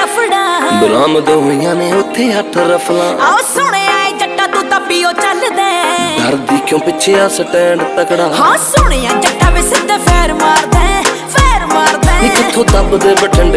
लफड़ा बरामद होईयां ने उत्थे 8 रफलां। आओ सुनिया जट्टा तू तां पियो चलदे डरदी क्यों पिछे आ स्टैंड तकड़ा। हाँ सुनिया जट्टा वे सिद्धे फैर मारदे कित्थों दबदे बठिंड